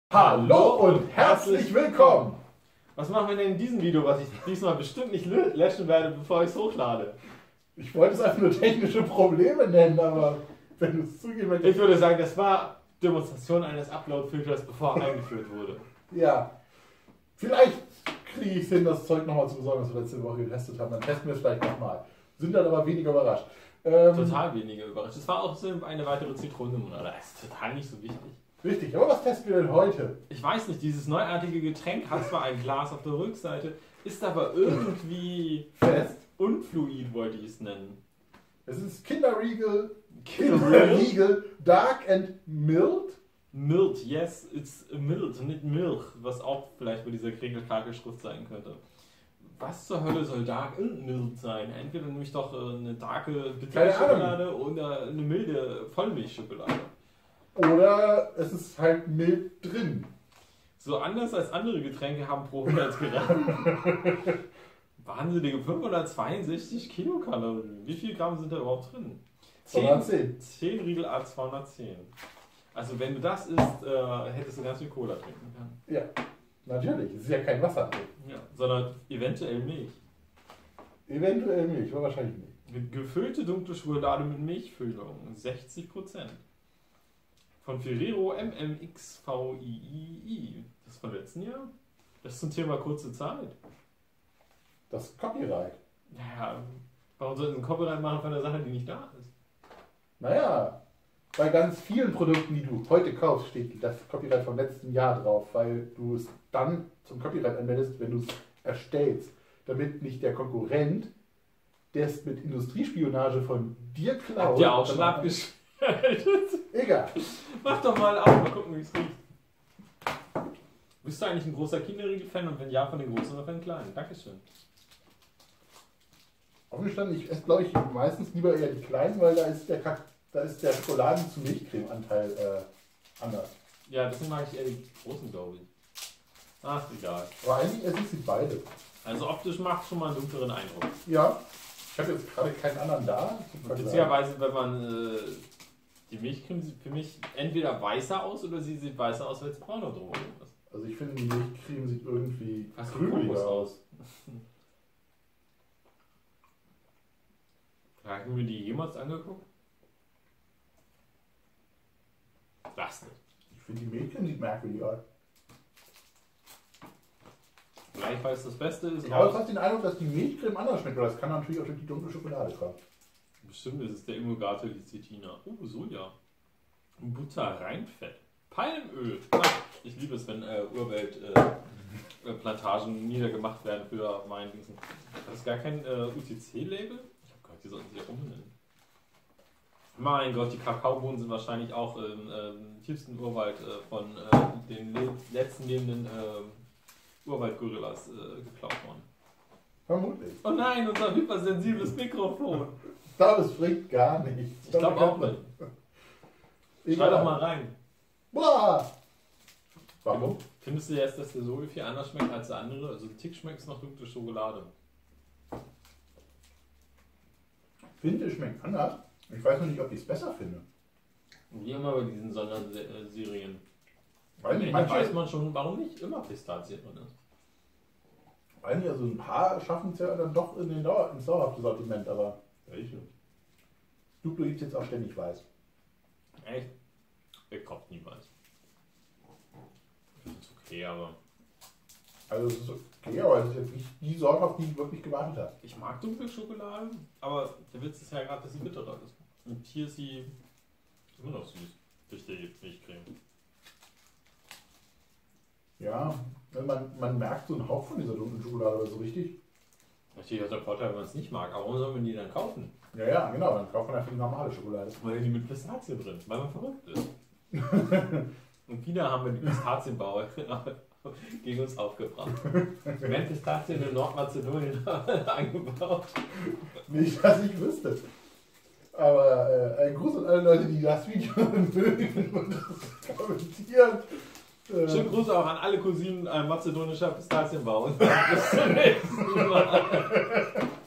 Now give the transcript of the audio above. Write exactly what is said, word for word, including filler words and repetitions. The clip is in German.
Hallo und herzlich willkommen! Was machen wir denn in diesem Video, was ich diesmal bestimmt nicht löschen werde, bevor ich es hochlade? Ich wollte es einfach nur technische Probleme nennen, aber wenn du es zugeben möchtest... Ich würde sagen, das war Demonstration eines Upload-Filters, bevor er eingeführt wurde. Ja. Vielleicht kriege ich es hin, das Zeug nochmal zu besorgen, was wir letzte Woche getestet haben. Dann testen wir es vielleicht nochmal. Sind dann aber weniger überrascht. Ähm, total weniger überrascht. Das war auch so eine weitere Zitronenlimonade. Das ist total nicht so wichtig. Richtig, aber was testen wir denn heute? Ich weiß nicht, dieses neuartige Getränk hat zwar ein Glas auf der Rückseite, ist aber irgendwie fest, unfluid, wollte ich es nennen. Es ist Kinderriegel, Kinderriegel Dark and Mild. Mild, yes, it's mild, nicht Milch, was auch vielleicht bei dieser Kringelkrake-Schrift sein könnte. Was zur Hölle soll Dark und Mild sein? Entweder nämlich doch eine darke Schokolade oder eine milde Vollmilchschokolade. Oder es ist halt mild drin. So anders als andere Getränke haben pro hundert Gramm wahnsinnige fünfhundertzweiundsechzig Kilokalorien. Wie viel Gramm sind da überhaupt drin? zweihundertzehn. zehn Riegel A zweihundertzehn. Also wenn du das isst, äh, hättest du ganz viel Cola trinken können. Ja, natürlich. Es ist ja kein Wasser drin. Ja, sondern eventuell Milch. Eventuell Milch, aber wahrscheinlich nicht. Gefüllte dunkle Schokolade mit Milchfüllung, sechzig Prozent. Von Ferrero M M X V I I I. Das ist vom letzten Jahr. Das ist zum Thema kurze Zeit. Das Copyright. Naja, warum sollten sie ein Copyright machen von einer Sache, die nicht da ist? Naja, bei ganz vielen Produkten, die du heute kaufst, steht das Copyright vom letzten Jahr drauf, weil du es dann zum Copyright anmeldest, wenn du es erstellst. Damit nicht der Konkurrent, der es mit Industriespionage von dir klaut. Habt ihr auch schon abgeschaltet? Egal. Mach doch mal auf, mal gucken, wie es riecht. Bist du eigentlich ein großer Kinderriegel-Fan und wenn ja, von den großen oder von den kleinen? Dankeschön. Aufgestanden, ich esse glaube ich meistens lieber eher die kleinen, weil da ist der, Kak da ist der Schokoladen- zu Milchcreme-Anteil äh, anders. Ja, deswegen mag ich eher die großen, glaube ich. Ach, egal. Aber eigentlich esse ich sie beide. Also optisch macht schon mal einen dunkleren Eindruck. Ja, ich habe jetzt gerade keinen anderen da. Beziehungsweise, wenn man äh, die Milchcreme sieht für mich entweder weißer aus oder sie sieht weißer aus, weil es brauner drumherum ist. Also ich finde, die Milchcreme sieht irgendwie fast grünlicher aus. Haben wir die jemals angeguckt? Das nicht. Ich finde, die Milchcreme sieht merkwürdig aus. Vielleicht, weil es das Beste ist. Ich habe fast den Eindruck, dass die Milchcreme anders schmeckt, aber das kann natürlich auch durch die dunkle Schokolade kommen. Bestimmt ist es der Emulgator Lecithina. Oh, Soja. Butter, Reinfett. Palmöl. Ach, ich liebe es, wenn äh, Urwaldplantagen äh, niedergemacht werden für mein Ding. Das ist gar kein äh, U T C-Label. Ich habe gehört, die sollten sich umbenennen. Mein Gott, die Kakaobohnen sind wahrscheinlich auch im ähm, tiefsten Urwald äh, von äh, den le letzten lebenden äh, Urwaldgorillas äh, geklaut worden. Vermutlich. Oh nein, unser hypersensibles Mikrofon. Das bringt gar nichts. Ich glaube auch nicht. Schreib doch mal rein. Boah. Warum? Findest du jetzt, dass der so viel anders schmeckt als der andere? Also ein Tick schmeckt es nach dunkle Schokolade. Finde, schmeckt anders. Ich weiß noch nicht, ob ich es besser finde. Wie immer bei diesen Sonderserien. Weiß nicht, Da manche, weiß man schon, warum nicht immer Pistazien drin ist. weiß nicht, also ein paar schaffen es ja dann doch in den Dauer, ins dauerhafte Sortiment, aber welche? Duplo gibt es jetzt auch ständig weiß. Echt? Ich kauft nie weiß. Ich finde es okay, aber... Also es ist okay, aber es ist jetzt nicht die Sorte, auf die ich wirklich gewartet habe. Ich mag dunkle Schokolade, aber der Witz ist ja gerade, dass sie bitterer ist. Und hier ist sie immer noch süß. Durch die Milchcreme. Ja, man, man merkt so einen Hauch von dieser dunklen Schokolade, aber so richtig. Natürlich hat der Vorteil, wenn man es nicht mag. Aber warum soll man die dann kaufen? Ja, ja, genau, dann kauft man einfach die normale Schokolade. Weil die mit Pistazien drin, weil man verrückt ist. Und wieder haben wir die Pistazienbauer gegen uns aufgebracht. Wir haben Pistazien in Nordmazedonien angebaut. Nicht, dass ich wüsste. Aber äh, ein Gruß an alle Leute, die das Video mögen und das kommentieren. Äh, Schönen Gruß auch an alle Cousinen äh, mazedonischer Pistazienbauer. Bis zum nächsten Mal.